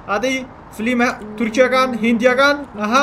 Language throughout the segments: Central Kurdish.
ئادەی فلیمە تورکیەکان هیندیەکان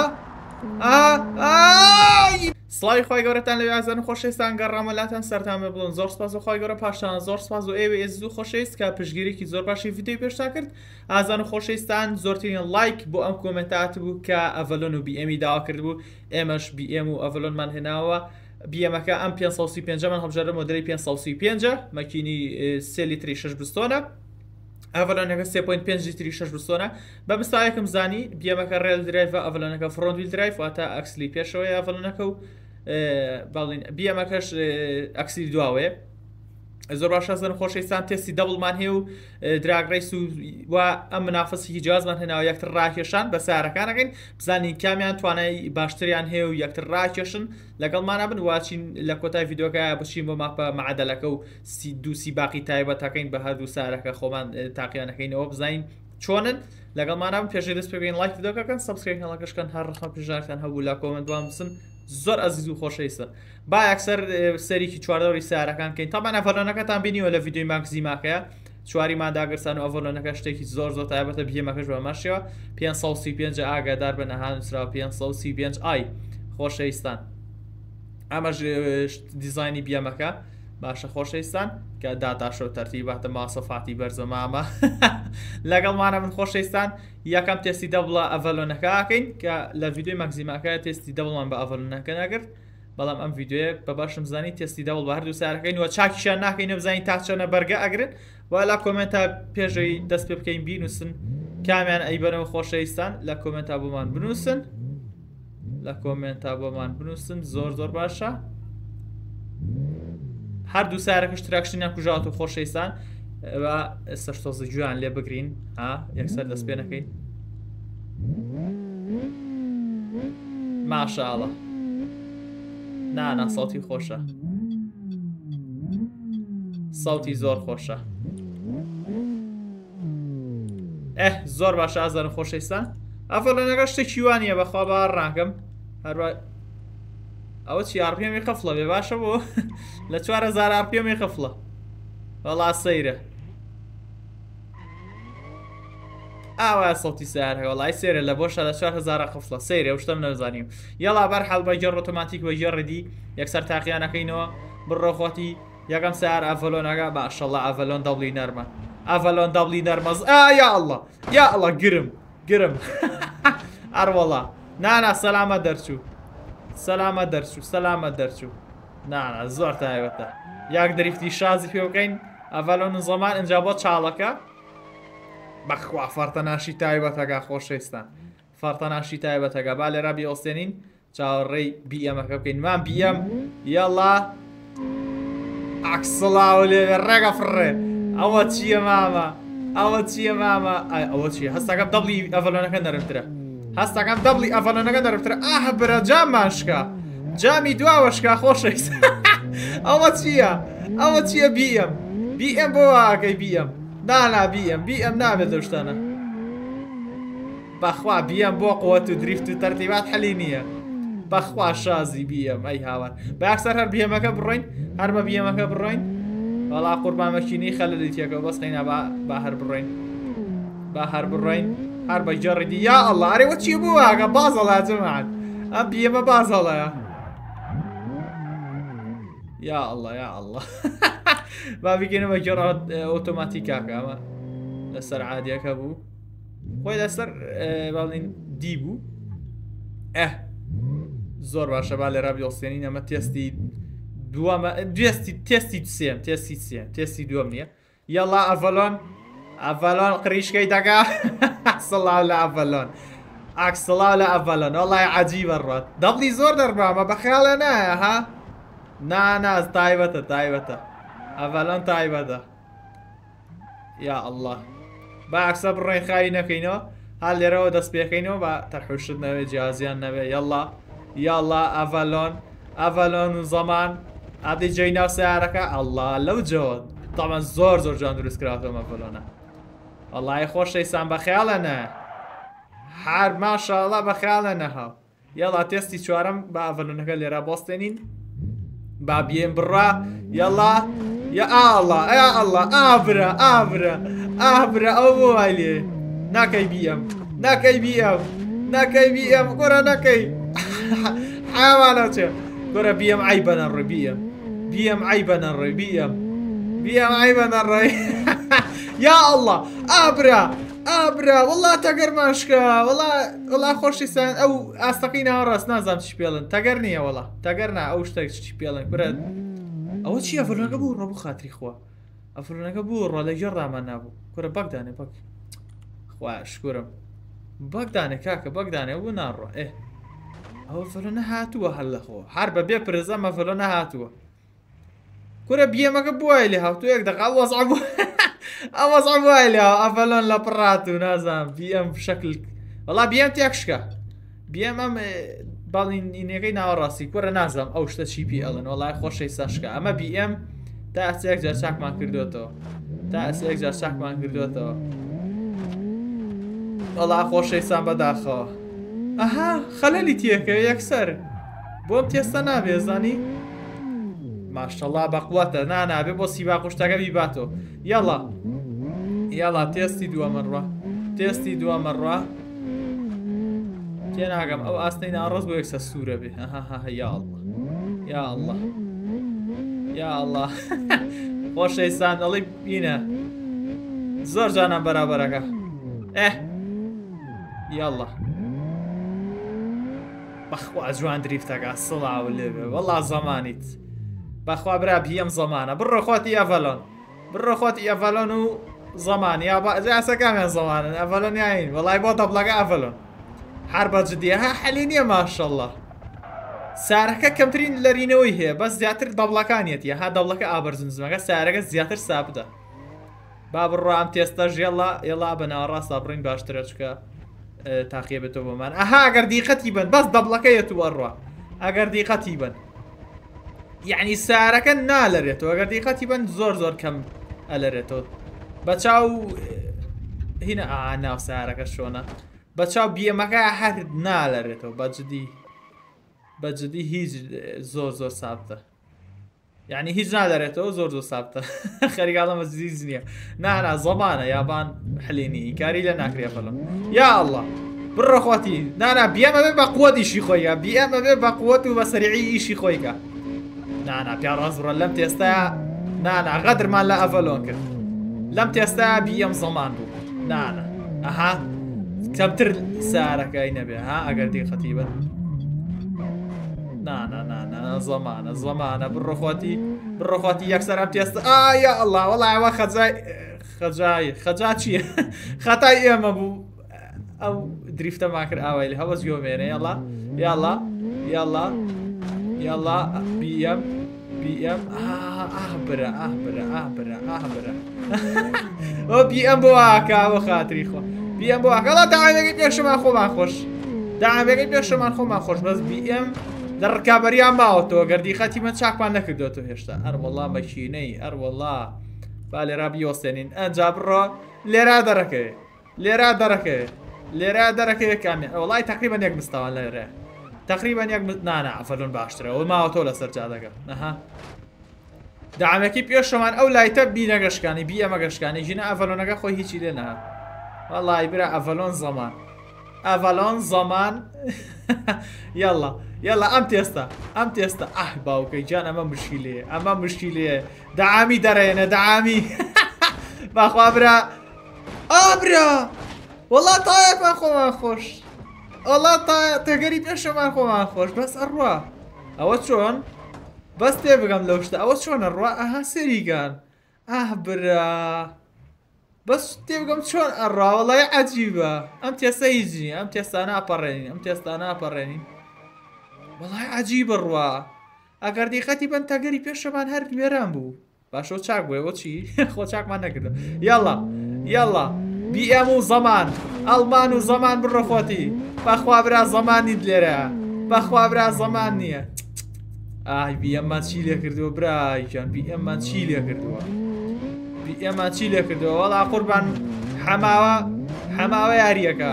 سڵاوی خۆی گەورەتان لە یازان خۆشەویستان گەڕامەلاتان سەرتان بڵن زۆر سپاس و خۆی گەورە پاشتان زۆر سپاس و ئێوە ئێزیز و خۆشەویست کە پشتگیریکی زۆر باشی ڤیدیۆی پێشتا کرد ئازان و خۆشەویستان زۆرترین لایک بۆ ئەم کۆمنتات بوو کە ئەڤەلۆن و بیئەمی داوا کرد بوو ئێمەش بیئەم و ئەڤەلۆنمان هێناوە بیئەمەکە ئەم 535 من هەڵبژێرە مۆدەلی 535 مەکینی 3 لیتری 6 بستۆنە ئەڤەلۆنەکە 3.5 لیتری 6 بستۆنە بە بستایەکم زانی بیئەمەکە ڕێل درایڤە ئەڤەلۆنەکە فرۆنت ویل درایڤ واتە ئەکسلی پێشەوەی ئەڤەلۆنەکە و باڵین بیئەمەکەش ئەکسلی دواوەیە زۆر باشە زەن خۆشەویستان تێستی دەبڵمان هەیە و دراگڕیس و ئەم منافەسێکی جیازمان هێناوە یەکتر ڕاکێشان بە سارەکانەکەین بزانین کامیان توانای باشتریان هەیە و یەکتر ڕاکێشن لەگەڵمانە بن واچین لە کۆتای ڤیدۆکە بچین بۆ ماپە معادلەکە و دووسی باقی تایبەتەکەین بە هەردوو سارەکە خۆمان تاقییانەکەینەوە بزانین چۆنن لەگەڵمانە بن پێشەی دەست پێبین لایک ڤیدۆکەکەن سەبسکرایب کەناڵەکەشکەن هەر ڕقم پیژارتان هەبوو لە کۆمنتوان بسن زۆر ئەزیز و خۆشەویستە با یەکسەر سەریکی چواردەوری سارەکان کەین تامان ئەڤەلۆنەکەتان بینیوە لە ڤیدیۆی ماکزیماکەیە چواری ماداگرسان و ئەڤەلۆنەکە شتێکی زۆر زۆر تایبەتە بیئەمەکەش بەمەشەوە 535 ئاگادار بە نەهانووسراوە 535 ئای خۆشەویستان ئەمەش دیزایانی بیئەمەکە باشە خۆشەویستان کە داتاشۆ تەرتیباتە ماسەفاتی بەرزەمامە لەگەڵمانە من خۆشەویستان یەکەم تێستی دەبڵە ئەڤەلۆنەکە ئاکەین کە لە ڤیدیۆی ماکزیماکە تێستی دەبڵمان بە ئەڤەلۆنەکە نەگرت بەڵام ئەم ڤیدیۆیە بە باشم زانی تێستی دەبڵ بە هەردوو سارەکەین وە چاکیشان ناکەینە بزانین تا چەنە بەرگە ئەگرن ولا کۆمنتە پێشەوەی دەست پێ بکەین بینووسن کامیان ئەیبەرەوە خۆشەویستان لە کۆمنتا بۆمان بنووسن لە کۆمنتا بۆمان بنووسن زۆر زۆر باشە هەردوو سارەکەش تراکشتیان کوژاوەوە خۆشەویستان ئێستا تۆزە گوێیان لێ بگرین یەکسەر دەست پێ نەکەین ماشاءڵڵە نانا ساوتی خۆشە ساوتی زۆر خۆشە زۆر باشە ئازان خۆشەویستان ئەڤەلۆنەکە شتێکی وانە بەخوا بە ڕاکەم هەروە ئەوە چی ئارپێمی خەفڵە بێ باشە بۆ لە 4000 ئارپێمی خەفڵە وەڵا سەیرە ئاوا سەوتی سارەکە وەڵای سێرە لە بۆشە لە 4000 خەفڵە سەیرە شتم نەزانیم یەڵا بەرحەڵ بە گەڕ ئۆتۆماتیک بە گەڕێدی یەکسەر تاقییانەکەینەوە بڕۆخۆتی یەکەم سار ئەڤەلۆنەکە باشەڵە ئەڤەلۆن دەبڵی نەرمە ئەڤەلۆن دەبڵی نەرمەز یا ئەڵڵە گرم ئەروەڵا نانا سەلامە دەرچوو سەلامە دەرچوو نانا زۆر تایبەتە یاک دەریفتی شازی پێ بکەین ئەڤەلۆن زەمان ئەنجا بۆ چاڵەکە بەخوا فەرتەناشی تایبەتەکە خۆشەویستان فەرتەناشی تایبەتەکە با لێرا بیئۆستێنین چاوەڕێی بیئەمەکە بکەین مان بیئەم یەڵا ئاکسڵاو لێ ڕێگە فڕێ ئەوە چییە مامە ئەوە چییە هەستەکەم دەبڵی ئەڤەلۆنەکە نەرمترە هەستەکەم دەبڵی ئەڤەلۆنەکە نەرمترە برە جاممان شکا جامی دواوەشکا خۆشەویست ئەوە چییە بیئەم بۆ واکەی بیئەم نانا بیئەم نابێت لەو شتانە بەخوا بیئەم بۆ قووەت و دریفت و تەرتیبات حەلی نییە بەخوا شازی بیئەم ئەی هاوار بە یەکسەر هەر بیئەمەکە بڕۆین هەر بە بیئەمەکە بڕۆین وەڵا قوربانمەکینی خەلەلی تێکەوە بەس قەینا با هەر بڕۆین هەر بە جەڕیدی یا ئەڵڵا ئەرێوە چی بوو واگە بازەڵا جەماعەت ئەم بیئەمە بازەڵەیە یا ئەڵڵا با بگەینەوە گەڕ ئۆتۆماتیکاکە ئەمە لەسەر عادیەکە بوو خۆی لەسەر باڵین دی بوو زۆر باشە با لێرا بیڵستێنین ئەمە تێستی دووەمە تێستی دووەم نییە یەڵا ئەڤەلۆن قریشکەی دەگا سڵاو لە ئەڤەلۆن ئاکسڵاو لە ئەڤەلۆن وەڵای عەجیبە ڕات دەبڵی زۆر دەربامە بەخیاڵە نایە ها ناناز تایبەتە ئەڤەلۆن تایبەتە یا ئەڵڵا با ئەکسە بڕۆین خاوی نەکەینەوە هەر لێرەوە دەست پێکەینەوە بە تەرحوشت نەوێ جیازیان نەوێ یەڵا ئەڤەلۆن و زەمان ئادەی جێی ناو سیارەکە ئەڵڵا لەو جۆت تامان زۆر جان دروست کراوەتەوە ئەڤەلۆنە وەڵای خۆشەویستان بەخیاڵە نە هەر ماشاءڵڵا بەخیاڵە نەهاو یەڵا تێستی چوارەم بە ئەڤەلۆنەکە لێرا بۆستێنین با بیێن بڕا یەڵا یا ئاڵڵا ئابرە ئەو بۆ وای لێ ناکەی بیەم ناکەی بیەم ناکەی بیەم گۆرە ناکەی حیوانەچێ گۆرە بیەم ئای بەنەڕۆی بیەم ئای بەنەڕۆی بیەم ئای بەنەڕۆی یا ئەڵڵا ئابرا وەڵا تەگەرمان شکا وەڵا خۆشیستان ئەو ئاستەکەی ناوەڕاست نازانم چی پێڵن تەگەر نییە وەڵا تەگەر نا ئەو شتێک چی پێڵن گورە ئەوە چی ئەڤەلۆنەکە بوو ڕۆ بوو خاتری خوا ئەڤەلۆنەکە بوو ڕۆ لە ژێر ڕامان نابوو گورە بەگدانێ بەک خوا شکۆرم بەگدانێ کاکە بەگدانێ بوو ناڕۆ ئێ ئەوە فەلۆنە هاتووە هەر لەخۆ هەر بەبێ پرزە ئەمە فەلۆنە هاتووە گورە بیەمەکە بووای لێ هاتوو یەک دەقا وەزع بوو ئەوەزع وای لێ ئەڤەلۆن لە پڕات و نازانم بیەم شەکل وەڵا بیەم تێکشکە بیەم ئەم باڵینەکەی ناوەڕاستی گورە نازانم ئەو شتە چی پێ ئەڵن وەڵای خۆشەی سەشکە ئەمە بیەم تا ئەسەیەک جار چاکمان کردوێتەوە تا ئەسەیەک جار چاکمان کردوێتەوە وەڵا خۆشەی سان بەداخەوە ئەها خەلەلی تێکە یەکسەر بۆم تێستە نابێ زانی ماشەڵڵا بەقووەتە نانابێ بۆ سیبا قوشتەکە بیباتەوە یاڵا تێستی دووەمەڕە تێستی دووەمەڕە تێناگەم ئەو ئاستەی ناڕۆز بۆ یەکسە سوورە بێ هەها یا ئەڵڵا خۆشەی سان دەڵی بینە زۆر جانان بەرابەرەکە یاڵڵا بەخوا جوان دریفتەکە سڵاو لێبێ وەڵا زەمانیت بەخوا برا بیەم زەمانە بڕۆ خۆتی ئەڤەلۆن بڕۆ خۆتی ئەڤەلۆن و زەمان یا ئاسەکامیان زەمانن ئەڤەلۆن یاین وەڵای بۆ دەبڵەکە ئەڤەلۆن هەر بەجددیە ها حەلی نییە ماشەڵڵا سارەکە کەمترین لەرینەوەی هەیە بەس زیاتر دەبڵەکانیەتی ها دەبڵەکە ئابرزنجمەکە سارەکە زیاتر ساپدە با بڕۆ ئەم تێستە ژێڵا ئێڵا بەناوەڕاستە بڕین باشترە چکە تاقیە بێتەوە بۆمان ئەها ئەگەر دیقەتی بن بەس دەبڵەکەیەت وەڕوا ئەگەر دیقەتی بن یعنی سارەکە نالەرێتەوە ئەگەر دیقەتی بن زۆر کەم ئەلەرێتەوە بەچاو هینە ناو سارەکە شۆنە بەچاو بیەمەکە هەر نالەرێتەوە بەجددی هیچ زۆر سابتە یعنی هیچ نادەرێتەوە زۆر سابتە خەریگاڵەمە زیز نییە نانا زەمانە یابان حلینی کاری لە ناکرێ فەڵم یا ئەڵڵا بڕۆ خۆتی نانا بیەمە بێ بە قووەت ئیشی خۆیە بیەمە بێ بە قووەت و بە سەریعی ئیشی خۆیکە نانا پیا ڕاست بڕۆ لەم تێستایە نانا غەدرمان لە ئەڤەلۆن کرد لەم تێستایە بیەم زەمان بوو نانا ئەها کەمتر سارەکەی نەبێ ها ئەگەر دیقەتی بن نانا زەمانە بڕۆ خۆتی یەکسەر ئەم تێستە یا ئەڵڵا وەڵای ئەوە خەجا چییە خەتای ئێمە بوو ئەو دریفتەمان کرد ئاوای لە هەوەز گۆمێنێ یاڵا بیەم برە ئەو بیەم بۆ ئاکاوە خاتری خۆ بیەم بۆ ئاکەڵا داوێکی پێشمان خۆمان خۆش داوێکی پێشمان خۆمان خۆش بەس بیەم لە ڕکابەریان ماوەتەوە گەردیخەتی من چاکمان نەکردوێتەوە هێشتا ئەروەڵا مەکینەی ئەروەڵا با لێرا بیوەستێنین ئەنجا بڕۆ لێرا دەرەکەوێ کامێ وڵای تقریبا یەک مستاوان لێرە تقریبا یەک نانا ئەفەلۆن باشترە ئەو ماوەتەوە لەسەر جادەگە نەها داعمێکی پێشەمان ئەو لایتە بینەگەشکانی بیەمە گەشکانی ژینە ئەڤەلۆنەکە خۆی هیچی لێ نەها وەڵای برا ئەڤەلۆن زەمان یاڵا ئەم تێستە باوکەی جان ئەمە مشکیلێ داعامی دەڕێنە داعامی باخوا برا وەڵا تایەکمان خۆمان خۆش وەڵا تەگەری پێشەمان خۆمان خۆش بەس ئەڕوا ئەوە چۆن بەس تێ بگەم لەو شتە ئەوە چۆنە ڕوا ئەها سەریگان برا بەس تێ بگەم چۆن ئەڕوا وەڵای عەجیبە ئەم تێستە هیچی ئەم تێستانە ئەپەڕێنین وەڵای عەجیبە ڕوا ئەگەر دیقەتی بن تەگەری پێشەمان هەر وێران بوو باشۆ چاک بووە چی خۆ چاکمان نەکردو یاڵا بیئەم و زەمان ئەڵمان و زەمان بڕۆ خۆتی بەخوا برا زەمانی لێرە بەخوا برا زەمان نییە بیئەممان چی لێ کردووە برای جان بیئەممان چی لێ کردووە وەڵا قوربان حەماوە یاریەکە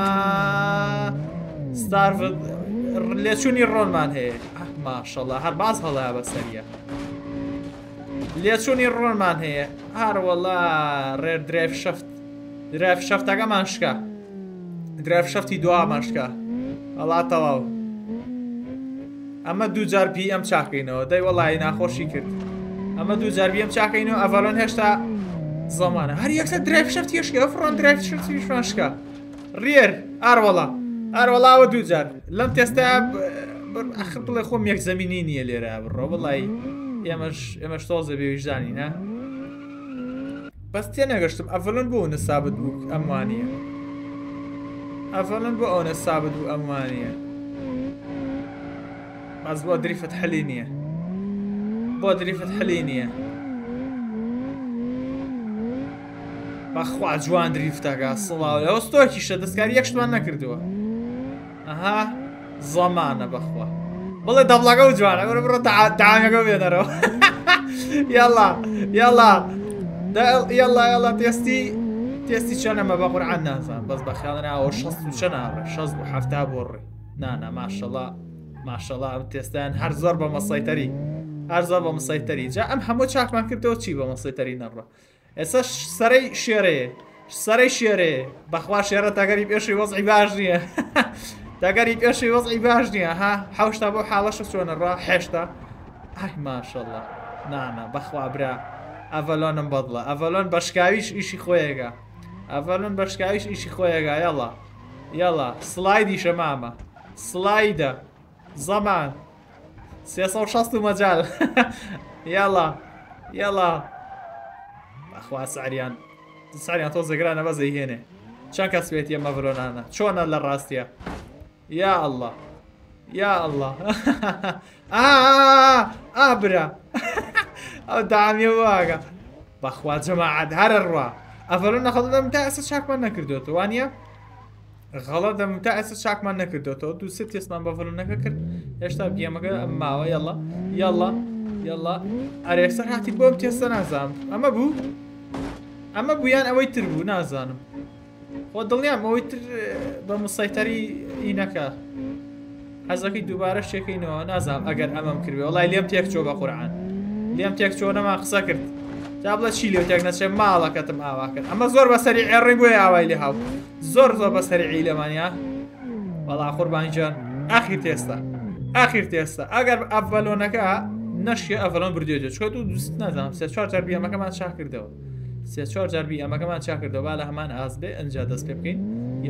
ستارفت لێچوونی ڕۆنمان هەیە ماشەڵڵا هەر باز هەڵەیە بەسەریە لێچوونی ڕۆنمان هەیە هەروەڵا ڕێر درێف شەفت درایڤ شەفتەکەمان شکا درایڤ شەفتی دوامان شکا وەڵا تەواو ئەمە دوو جار پی ئەم چاکەینەوە دەی وەڵی ناخۆشی کرد ئەمە دوو جار پی ئەم چاکەینەوە ئەڤەلۆن هێشتا زەمانە هەر یەکسەر درایڤ شەفتی شکا فڕۆن درایڤ شەفتیشمان شکا ڕێر ئاروەڵاوە دوو جار لەم تێستا ئەخر بڵێ خۆم یەک زەمینی نییە لێرە بڕۆ بڵی ئێمەش تۆزە بێویژدانی نا بەس تێنەگەشتم ئەڤەلۆن بۆ ئەوە سابت بوو ئەموانیە ئەڤەلۆن بۆ ئەوە سابت بوو ئەموانیە بەس بۆ دریفت حەلی نییە بۆ دریفت حەلی نییە بەخوا جوان دریفتەکە سڵاو ئەوە ستۆکیشە دەستکاری یەک شتمان نەکردووە ئەها زەمانە بەخوا بڵێ دەبڵەکە و جوانە بڕۆ داهانگەکە بێنەرەوە یاڵا یاڵا یاڵا تێستی چەنەمە بە قورعان نازانم بەس بە خیاڵناوە 60 چەناڕێ 60 بۆ 70 بۆ ڕێ نانا ماشەڵڵا ئەم تێستیان هەر زۆر بە مەسەیتەری هەر زۆر بە مسەیتەری جا ئەم هەموو چاکمان کردەوە چی بە مەسەیتەری نەڕە ئێستا سەرەی شێرەیە سەرەی شێرەیە بەخوا شێرە تاگەری پێشی وەزعی باش نییە تاگەری پێشی وەزعی باش نییە ها حوشتا بۆ حاڵەشە چۆنەڕە هێشتا ئای ماشەڵڵا نانا بەخوا برا ئەڤەلۆنم بەدڵە ئەڤەلۆن بەشکاویش ئیشی خۆیەگە ئەڤەلۆن بەشکاویش ئیشی خۆیەگە یاڵا سلایدیشە مامە سلایدە زەمان 360 مەجال یاڵا بەخوا سعریان تۆ زەگرانە بە زەیهێنێ چەند کەس بێتی ئەمە ڤەلۆنانە چۆنە لە ڕاستیە یا ئەڵڵا برا ئەو دامیە واگە بەخوا جەماعەت هەرە ڕوا ئەڤەلۆن نەخەڵدەم تا ئێستا چاکمان نەکردوێتەوە وانە غەڵەت دەم تا ئێستا چاکمان نەکردوێتەوە دوو سێ تێستمان بە ڤەلۆنەکە کرد هێشتا گێمەکە ئەم ماوە یاڵا ئەرێسەر هاتی بۆم تێستە نازانم ئەمە بوویان ئەوەی تر بوو نازانم خۆ دڵنیام ئەوەی تر بە مسەیتەری ئینەکە حەزەکەی دووبارە شتێکەکەینەوە نازانم ئەگەر ئەمەم کردوێ وەڵای لێم تێک چۆ بە قورعان لێم تێک چۆ نەما قسە کرد جا بڵێ چی لێو تێک نەچێ ماڵەکەتم ئاوا کرد ئەمە زۆر بەسەری عێڕی بۆیە ئاوای لێ هاو زۆر بەسەری عیلەمانیا وەڵا قوربانی جان ئاخیر تێستا ئەگەر ئەڤەلۆنەکە نەشیە ئەڤەلۆن بردوێتێ چۆ دوست نازانم 3-4 جار بیەمەکەمان چاکردەوە 3-4 جار بیەمەکەمان چاکردەوە با لە هەمان ئازبێ ئەنجا دەست پێ بکەین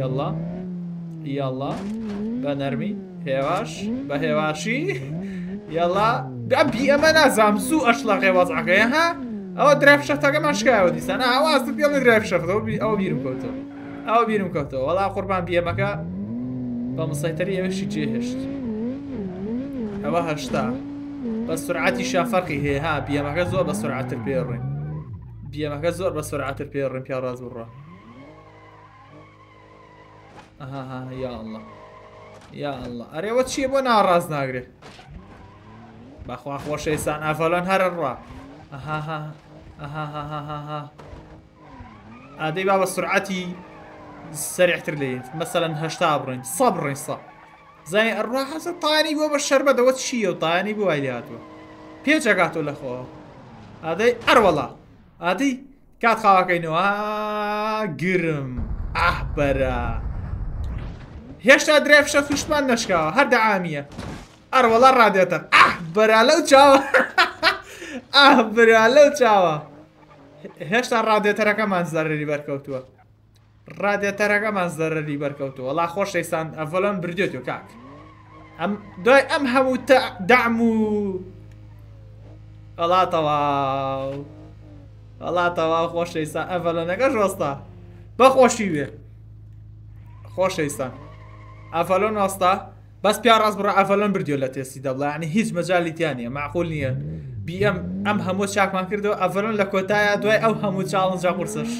یاڵا بە نەرمی هێواش بە هێواشی یاڵا بیئەمە نازام زوو ئەشڵەقێ وەزعەکەیە ها ئەوە درایڤ شەفتەکەمان شکایەوە دیسان ئەوازت پێڵی درایڤ شەفتەوە ئەوە بیرم کەوتەوە وەڵا قوربان بیەمەکە بە مسەیتەری ئەوەشی جێهێشت ئەوە هەشتا بە سورعەتی شافەرقی هەیە ها بیەمەکە زۆر بە سورعەتر پێڕێن بیەمەکە زۆر بە سورعەتر پێڕێن پیا ڕاز بڕە یا ئەڵڵا ئەرێوە چییە بۆ ناڕاز ناگرێت بەخوا خۆشەویستان ئەڤەلۆن هەرە ڕوا ئادەی با بە سورعەتی سەریعتر لێن مەسەلەن 80 بڕین 100 بڕین زای ئەڕوا حەزە تاانی بۆ بە شەربەتەوە چییە و تاانی بۆ وای هاتووە پێچەکاتۆ لەخۆ ئادەی ئەروەڵا ئادەی کات خاواکەینەوە گرم ئەحبەرە هێشتا درایڤ شەفتیشمان نەشکاوە هەر دەعامیە ئەروەڵا ڕادێتە ئەحبەرە لەو چاوە هێشتا ڕادێتەرەکەمان زەرەری بەرکەوتووە وەڵا خۆشەویستان ئەڤەلۆن بردوێتەوە کاک دوای ئەم هەموو دەعم و وەڵا تەواو خۆشەویستان ئەڤەلۆنەکەش وەستا بەخۆشی وێ خۆشەویستان ئەڤەلۆن وەستا بەس پیا ڕاست بڕە ئەڤەلۆن بردوێت لە تێستی دەبڵێ یعنی هیچ مەجاڵی تیان نییە معقول نییە ئەم هەموو چاکمان کردەوە ئەڤەلۆن لە کۆتایە دوای ئەو هەموو چاڵنجا قورسش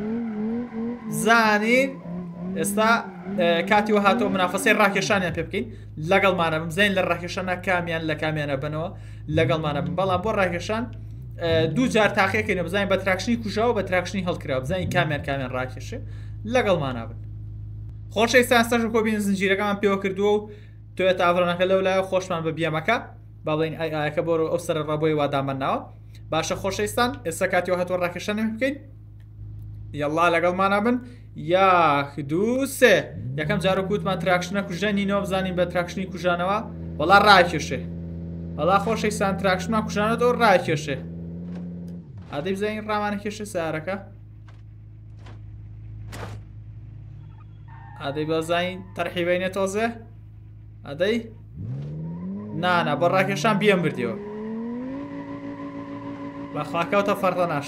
زانین ئێستا کاتی وە هاتەوە منافەسەی ڕاکێشانیان پێ بکەین لەگەڵمانە بزین لە ڕاکێشانە کامیان لە کامیانە بنەوە لەگەڵمانە بن بەڵام بۆ ڕاکێشان دوو جار تاقیەکەینە بزانین بە تراکشنی کوژاوە بە تراکشنی هەڵکراوە بزانین کامیان ڕاکێشێ لەگەڵمانە بن خۆشەویستان ئێستاش کۆبین زنجیرەکەمان پێوە کردووە و تۆیە ئەڤەلۆنەکە لەولایە خۆشمان بە بیەمەکە با بڵین ئایەکە بۆ ئەو سەر ڕابۆی وادامەناوە باشە خۆشەویستان ئێستا کاتیەوە هاتووە ڕاکێشانە بکەین یاڵا لەگەڵمانە بن یاک دوو سێ یەکەم جارە کووتمان تراکشنە کوژەنینەوە بزانین بە تراکشنی کوژانەوە وەڵا ڕاکێشێ وەڵا خۆشەویستان تراکشنمان کوژانەوە ڕاکێشێ ئادەی بزانین ڕامانە کێشە سیارەکە ئادەی بەزانین تەرحیبینە تۆزێ ئەدەی نانە بە ڕاکێشان بیەم بردیەوە بەخوا کەوتە فەرتەناش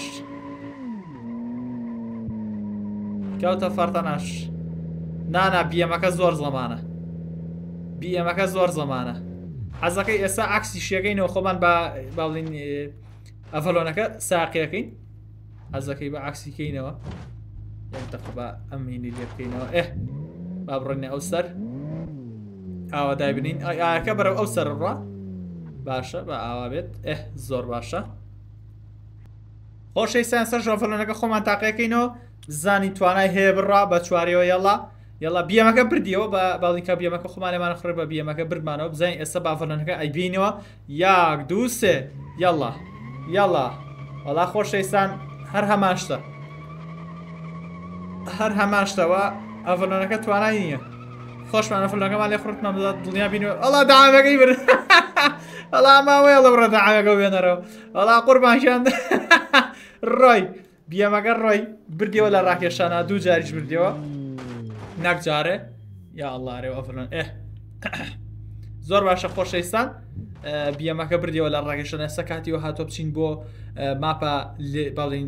کەوتە فەرتەناش نانا بیەمەکە زۆر زەمانە بیەمەکە زۆر زەمانە حەزەکەی ئێستا عکسی شیەکەینەوە خۆمان با بڵین ئەڤەلۆنەکە ساقیەکەین حەزەکەی بە عکسیکەینەوە یەکدەفە بە ئەمینی لێ بکەینەوە با بڕێنێ ئەو سەر ئاوا دایبنین ئاەکە بەرەو ئەو سەر ڕوا باشە بە ئاوا بێت زۆر باشە خۆشەویستان سەر ئەڤەلۆنەکە خۆمان تاقیەکەینەوە زانی توانای هەیە بڕوا بە چوارەوە یەڵا بیەمەکە بردیەوە بە باڵینکە بیەمەکە خۆمانێمانە خوڕێ بە بیەمەکە بردمانەوە بزانین ئێستا بافەرەنەکە ئەیبینەوە یاک دوو سێ یەڵا وەڵا خۆشەویستان هەر هەماشتەوە ئەڤەلۆنەکە توانای نییە خۆشمان ئەڤەلۆنەکەمان لێ خوڕتمان بدات دڵنیا بینەوە ئەڵا داوامەکەی بر ئەڵا ماوەیە لە بڕە داوامەکە بێنەرەوە ئەڵا قوربانشیان ڕۆی بیەمەکە ڕۆی بردیەوە لە ڕاکێشانە دوو جاریش بردیەوە نەک جارێ یا ئەڵڵارێەوە ئەڤەلۆن زۆر باشە خۆشەویستان بیەمەکە بردیەوە لە ڕاکێشانە ئێستا کاتیەوە هاتۆ بچین بۆ ماپە باڵین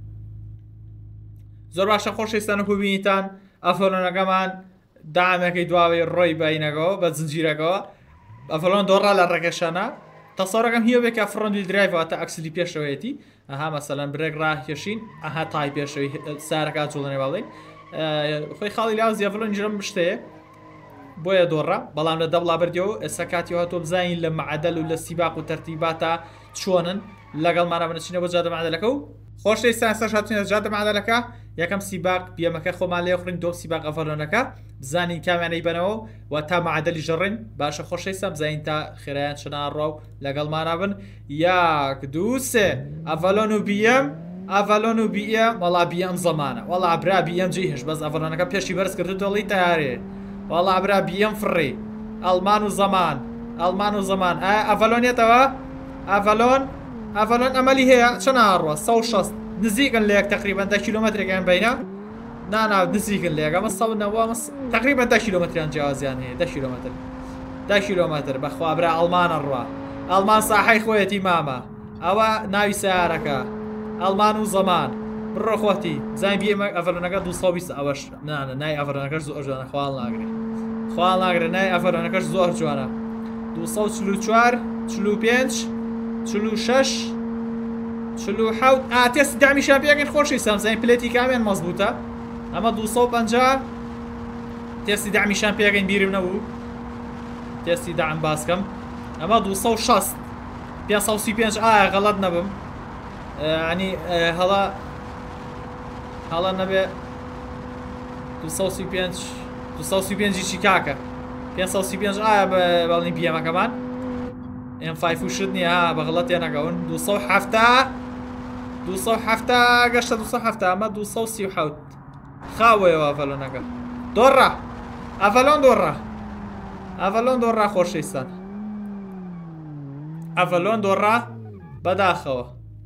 زۆر باشە خۆشەویستان وەکو بینیتان ئەڤەلۆنەکەمان دامەکەی دواوەی ڕۆی باینەکەەوە بە زنجیرەکەەوە ئەڤەلۆن دۆڕا لە ڕاکێشانە تەسەورەکەم هیە بێکە فڕۆندی درایڤەوە تا ئەکسلی پێشەوەیەتی ئەها مەسەلەن برێک ڕاکێشین ئەها تای پێشەوەی سارەکە جوڵێنێ باڵێن خۆی خاڵی لاو ئەڤەلۆن ژرم بشتەیە بۆیە دۆڕە بەڵام لە دەبڵا بردیەوە ئێستا کاتیەوە تۆ بزانین لە معەدەل و لە سیباق و تەرتیباتە چۆنن لەگەڵمانە بنەچینە بۆ جادە معەدەلەکە و خۆشەویستان سەر هاتوونە جادە معەدەلەکە یەکەم سیباق بیەمەکە خۆمان لێ خوڕین دۆ سیباق ئەڤەلۆنەکە بزانین کامیانەی بنەوە و تا معەدەلی ژەڕین باشە خۆشەویستان بزانین تا خێرایان چنا ڕۆ و لەگەڵمانە بن یاک دوو سێ ئەڤەلۆن و بیەم ئەڤەلۆن و بیەم وەڵا بیەم زەمانە وەڵا برا بیەم جێهێش بەس ئەڤەلۆنەکە پێشی بەرز کرد دڵی تارێ وەڵا برا بیەم فڕی ئەڵمان و زەمان ئەڤەلۆنێتەوە ئەڤەلۆن ئەمەلی هەیە چەند ئاڕوە 160 نزیکن لە یەک تقریبا 10 کیلۆمەترێکیان بینە نانا نزیکن لە یەکەمە 190 تقریبا 10 کیلۆمەتریان جیاوازیان هەیە 10 کیلۆمەتر بەخوا برا ئەڵمانە ڕوا ئەڵمان ساحەی خۆیەتی مامە ئەوە ناوی سیارەکە ئەڵمان و زەمان بڕۆ خۆتی زانین بیەمە ئەڤەلۆنەکە 220 ئەوەش نانە نای ئەڤەلۆنەکەش زۆر جوانە خواڵ ناگرێ نای ئەڤەلۆنەکەش زۆر جوانە 244 45 46 47 تێستی دامیشان پێکەین خۆشەویستان زانین پلێتی کامیان مەزبوطە ئەمە 250 تێستی دامیشان پێکەین بیرم نەبوو تێستی دام باسکەم ئەمە 260 535 ئایا غەڵەت نەبم ینی هەڵە نەبێ 235 چی کاکە 535 ئایا بەڵنی بیەمەکەمان M5 شت نییە بەغڵەت نەگەون 270 گەشتە 270 ئەمە 237 خاوەیەوە ئەڤەلۆنەکە دۆڕە ئەڤەلۆن دۆڕا خۆشەویستان ئەڤەلۆن دۆڕا بەداخەوە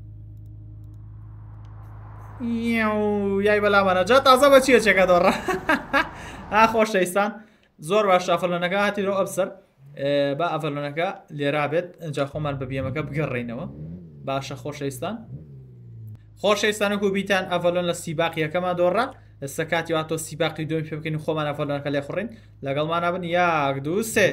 یای بەلامانە جا تازە بە چیەکە دۆڕە خۆشەویستان زۆر باش ئەڤەلۆنەکە هاتیرۆ ئەبسەر با ئەڤەلۆنەکە لێرا بێت ئەجا خۆمان بە بیەمەکە بگەڕێینەوە باشە خۆشەویستان وەکو بیتان ئەڤەلۆن لە سیباقیەکەمان دۆڕا ئێستا کاتی هاتۆ سیباقی دومی پێ بکەین و خۆمان ئەڤەلۆنەکە لێ خوڕین لەگەڵمانە بن یاک دوو سێ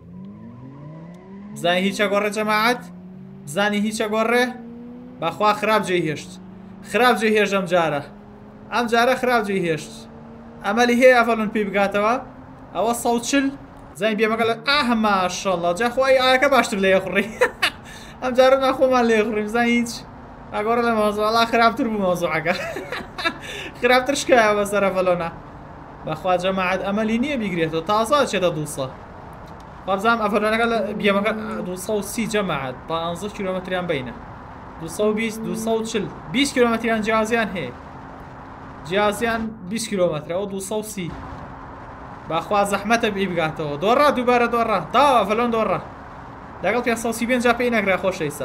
بزانین هیچە گۆڕێ جەماعەت بزانین هیچە گۆڕێ بەخوا خراپ جێی هێشت ئەم جارە خراپ جێی هێشت ئەمەلی هەیە ئەڤەلۆن پێی بگاتەوە ئەوە 140 زانین بیەمەکە لە ماشەڵڵا جا خۆی ئاەکە باشتر لێ خوڕی ئەم جارە ناخۆمان لێ خوڕیم زانین هیچ ئەگۆڕە لە مۆزوڵا خراپتر بوو مۆزوعەکە خراپتر شکایە بەسەر ئەڤەلۆنە بەخوا جەماعەت ئەمەلی نییە بیگرێتەوە تازە چێتە 200 بەزانام ئەڤەلۆنەکە لە بیەمەکە 230 جەماعەت 15 کیلۆمەتریان بینە 220 240 20 کیلۆمەتریان جیازیان هەیە جیازیان 20 کیلۆمەترە ئەو 230 باخوا زەحمەتە بی بگاتەوە دۆڕا دووبارە دۆڕا تاوە فەلۆن دۆڕا لەگەڵ 535 جا پێی نەگرا خۆشەویستان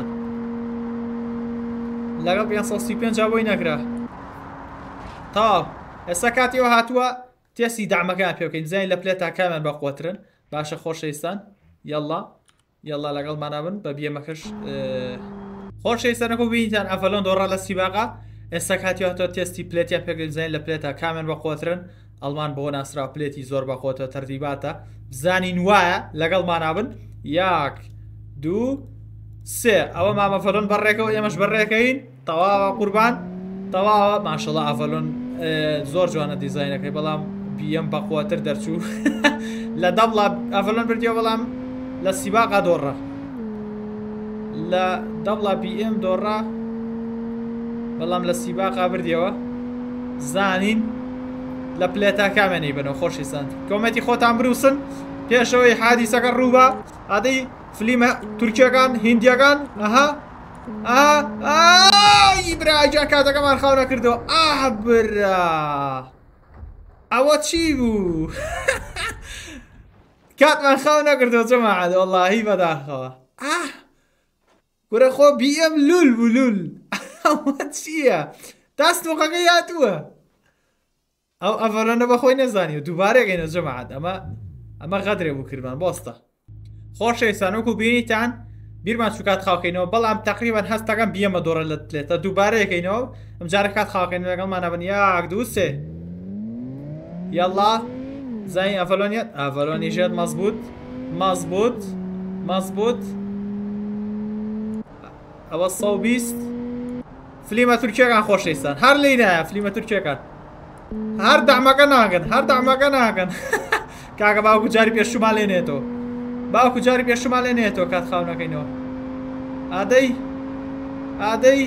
لەگەڵ 535 جا بۆی نەگرا تاو ئێستا کاتیەوە هاتووە تێسی دامەکان پێ بکەین زین لە پلێتا کامیان بەقوترن باشە خۆشەویستان یەڵا یەڵا لەگەڵمانە بن بە بیەمەکەش خۆشەویستانەکە ببینیتان ئەڤەلۆن دۆڕا لە سیباقا ئێستا کاتیەوە هاتووە تێستی پلێتیان پێگەین زین لە پلێتا کامیان بەقوترن ئەڵمان بۆ ناسرا پلێتی زۆر بەخۆتە تەرتیباتە بزانین وایە لەگەڵمانە بن یاک دوو سێ ئەوە مامە فەلۆن بەڕێکەوە ئێمەش بەڕێکەین تەواوە قوربان تەواوە ماشەڵڵا ئەڤەلۆن زۆر جوانە دیزاینەکەی بەڵام بیەم بەقوتر دەرچوو لە دەبڵا ئەڤەلۆن بردیەوە بەڵام لە سیباقا دۆڕە لە دەبڵا بیئم دۆڕا بەڵام لە سیباقا بردیەوە زانین لە پلێتا کامێنەی بنەوە خۆشیسان کۆمەتی خۆتان بروسن پێشەوەی حادیسەکە ڕووبە ئادەی فلیمە تورکیەکان هیندیەکان ئەها ئیبراجان کاتەکەمان خاو نەکردەوە برا ئەوە چی بوو کاتمان خاو نەکردەوە جەماعەت وەڵڵاهی بەداخەوە گورە خۆ بیئم لول بوو لول ئەوە چییە داستۆقەکە هاتووە ئەو ئەڤەلۆنە بەخۆی نەزانی و دووبارێکەینە جەماعەت ئەمە غەدرێ بوو کردمان بۆستە خۆشەویستان وەکو بینیتان بیرمان چوو کات خاوکەینەوە بەڵام تقریبان هەستەکەم بیەمە دۆڕە لە پلێتە دووبارەیەکەینەوە ئەم جارە کات خاوکەین لەگەڵمانە بن یاک دوو سێ یەڵڵا زای ئەڤەلۆنیەت ئەڤەلۆنیژێت مەزبوط ئەوە 120 فلیمە تورکیەکان خۆشەویستان هەر لێی نایە فلیمە تورکیەکان هەر دەعمەکە ناکەن کاکە باوکو جاری پێشومان لێنێتەوە باوکو جاری پێشومان لێنێتەوە کات خاو نەکەینەوە ئادەی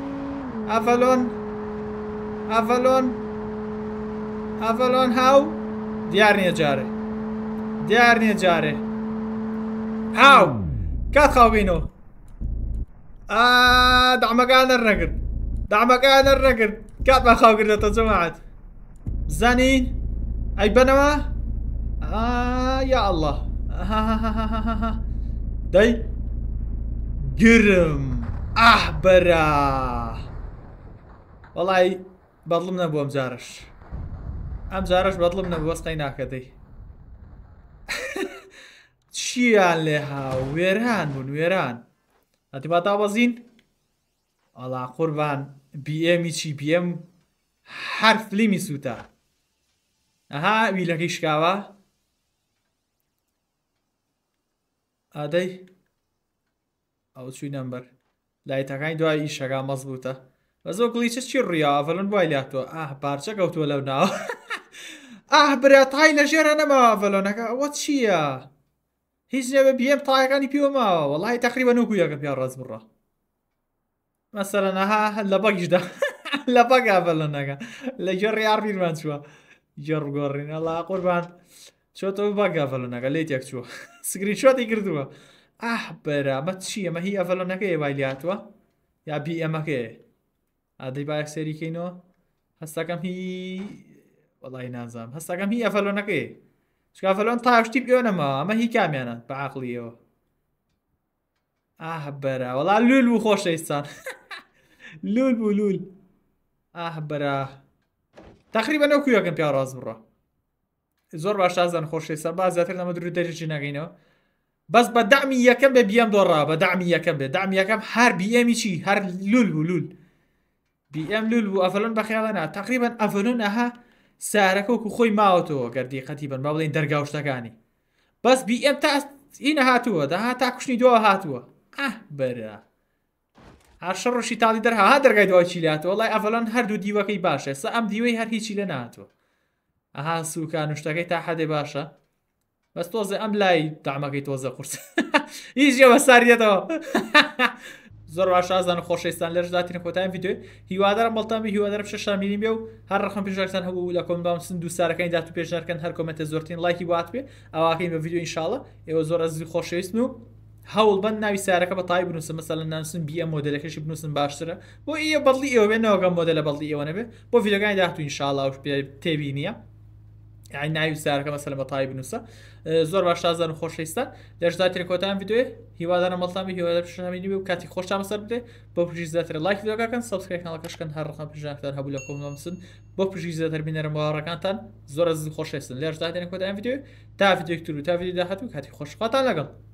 ئەڤەلۆن هاو دیار نییە جارێ هاو کات خاوبینەوە دەعمەکان نەرنەگرت کاتمان خاوگردێتە جەماعەت زانین ئەی بنەوە یا ئەڵڵا دەی گرم بەرا وەڵی بەدڵم نەبوو ئەم جارش بەدڵم نەبوو وەسقەی ناکەدەی چیان لێ هاو وێران بوون وێران ئەتی با دابەزین ئەڵا قوربان بیئەمی چی بیئەم هەر فلیمی سووتە ئەها ویلەکەی شکاوە ئادەی ئەو چووی نەمبەر لایتەکانی دوای ئیشەکە مەزبووتە بەزۆ گڵیچە چی ڕیا ئەڤەلۆن دوای لاتوە پارچە کەوتووە لەو ناوە برا تای لە ژێرە نەماوە ئەڤەلۆنەکە ئەوە چییە هیچ نەبێ بیەم تایەکانی پیوە ماوە وەڵی تەقریبەن وەکو یەکە پیا ڕاست بڕە مەسەلەن لە بەگیشدا لە بەگ ئەڤەلۆنەکە لە گێڕی ئاڕیرمان چووە گێڕگۆڕین ئەڵا قوربان چۆتەوە بەگ ئەڤەلۆنەکە لێت یەک چووە سکرینشۆتی کردووە بەرا ئەمە چی ئەمە هی ئەڤەلۆنەکەی وای لاتوە یا بیئەمەکەی ئادەی باەک سەریکەینەوە هەستەکەم هی وەڵی نازانم هەستەکەم هی ئەڤەلۆنەکەی ئەڤەلۆن تاشتی پێوە نەما ئەمە هی کامیانە بە عەقڵیەوە بەرا وەڵا لول بوو خۆشەویستان لول بوو لول بەرا تقریبەن ئەو کوێکم پیا ڕاست بڕە زۆر باش ئازان خۆشەویستان با زیاتر لەمە دوور دەرێکی ناگەینەوە بەس بە دامی یەکەم بێ بیەم دۆڕا بە دامی یەکەم بێ دامی یەکەم هەر بیئەمی چی هەر لول بوو لول بیئەم لول بوو ئەڤەلۆن بەخیاڵەنا تقریبەن ئەڤەلۆن سارەکە وەکو خۆی ماوەتەوە گەردیقەتی بن با بڵێن دەرگاوشتەکانی بەس بیئەم تا ئینە هاتووە داها تا کوشتنی دووە هاتووە بەرا هەر شەڕۆشی تاڵی دەرها دەرگای دوای چی لاتەوە وەڵی ئەڤەلۆن هەردوو دیوەکەی باشە سە ئەم دیوەی هەر هیچی لە نهاتووە سووکان شتەکەی تا حەدێ باشە بەس تۆزە ئەم لای دامەکەی تۆزە قورس هیچ جێوە ساریەتەوە زۆر باش ئازان و خۆشەویستان لەش داتینە کۆتاییم ڤیدیۆ هیوادارم بەڵتامی هیوادارم شەشامینیم بێ و هەر ڕقم پێشارتان هەبوو لە کۆمنت باوسن دوو سارەکانی دات و پێشنەرکەن هەر کۆمنتە زۆرترین لایکی بۆ هاتبێ ئەواکەین بە ڤیدیۆ ئینشاڵڵا ئێوە زۆر ئەزیز خۆشەویستن و هەوڵ بن ناوی سیارەکە بە تای بنووسن مەسەڵەن نانووسن بی ئەم مۆدلەکەشی بنووسن باشترە بۆ ئێوە بەڵی ئێوە بێنەوەگەم مۆدلە بەڵی ئێوە نەبێ بۆ ڤیدۆگانی داهاتوو ئینشاڵڵا تێبینیە يعني ناوی سیارەکە مەسەلەن بە تای بنووسە زۆر باش تازان و خۆشەویستان لەژدا تێکۆتان ڤیدۆی هیوادارم بەڵتامی هیوادار پشتنامینی بێ و کاتی خۆشتان بەسەر بدێ بۆ پشتی زیاتر لایک ڤیدۆکەکەن سەبسکرایب کاناڵەکەشکەن هەر ڕقم پژانتان هەبوو لە کۆمەڵامسن بۆ پشتی زیاتر بینەرە باوەڕەکانتان زۆر خۆشەویستن لەژدا تێکۆتان ڤیدۆی تا ڤیدۆی تر و تا ڤیدۆی داهاتوو کاتی خۆشخواتان لەگەڵ